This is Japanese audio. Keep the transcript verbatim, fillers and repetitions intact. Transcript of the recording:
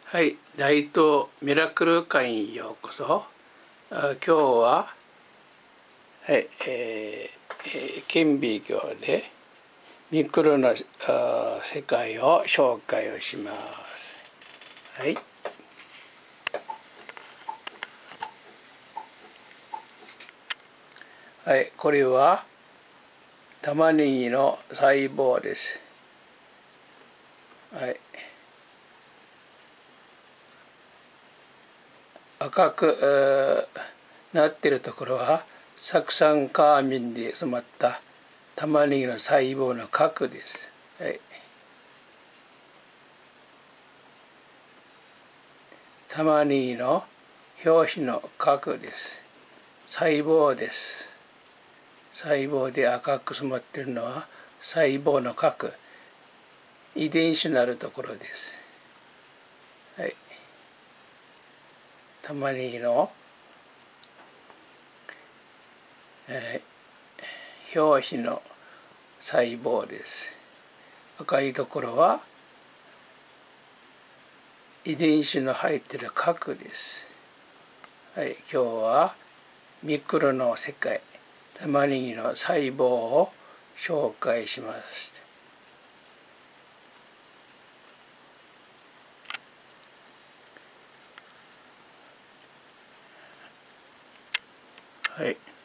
はい、大東ミラクル会にようこそ。あ今日は、はい、えー、顕微鏡でミクロなあ世界を紹介をします。はい。はい、これは玉ねぎの細胞です。はい。赤くなっているところは酢酸カーミンで染まった玉ねぎの細胞の核です。はい、玉ねぎの表皮の核です。細胞です。細胞で赤く染まっているのは細胞の核、遺伝子のあるところです。はい、玉ねぎの、えー、表皮の細胞です。赤いところは遺伝子の入っている核です。はい、今日はミクロの世界、玉ねぎの細胞を紹介します。はい。